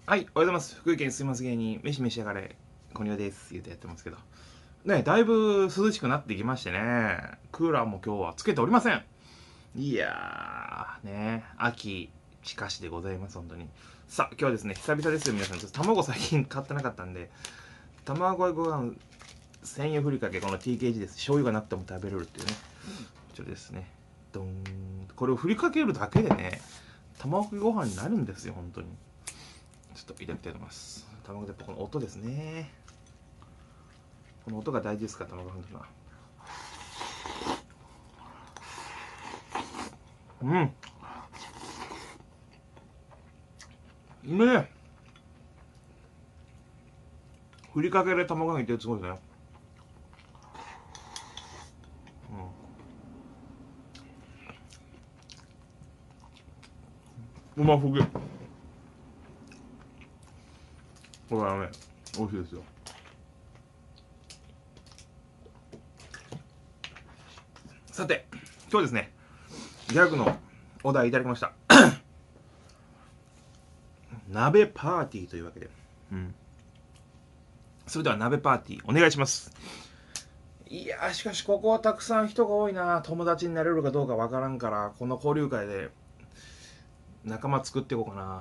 はい、おはようございます。福井県すいません芸人、飯召し上がれ、こにわです。言うてやってますけど。ね、だいぶ涼しくなってきましてね、クーラーも今日はつけておりません。いやー、ね、秋近しでございます、本当に。さあ、今日はですね、久々ですよ、皆さん。ちょっと卵最近買ってなかったんで、卵ご飯、専用ふりかけ、この TKG です。醤油がなくても食べれるっていうね。こちらですね。ドーン。これをふりかけるだけでね、卵ご飯になるんですよ、本当に。ちょっといただきたいと思います。卵でやっぱこの音ですね。この音が大事ですから、卵のは。うん。うめえ。ふりかけで卵がいってすごいですね。うまふげ。これはね、美味しいですよ。さて、今日ですね、ギャグのお題いただきました。鍋パーティーというわけで。それでは鍋パーティーお願いします。いやー、しかしここはたくさん人が多いな。友達になれるかどうかわからんから、この交流会で仲間作っていこうかな。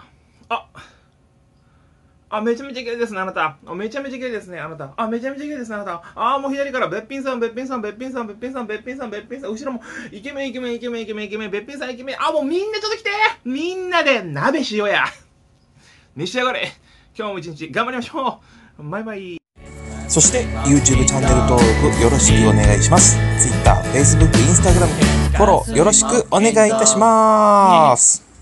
めちゃめちゃ綺麗ですね、あなた。めちゃめちゃ綺麗ですね、あなた。めちゃめちゃ綺麗ですね、あなた。もう左から、べっぴんさん、べっぴんさん、べっぴんさん、べっぴんさん、べっぴんさん、べっぴんさん、後ろも、イケメン、イケメン、イケメン、イケメン、イケメン、べっぴんさん、イケメン。もうみんなちょっと来て。みんなで鍋しようや。召し上がれ。今日も一日頑張りましょう。バイバイ。 そして YouTube チャンネル登録よろしくお願いします。Twitter、Facebook、Instagram フォローよろしくお願いいたします。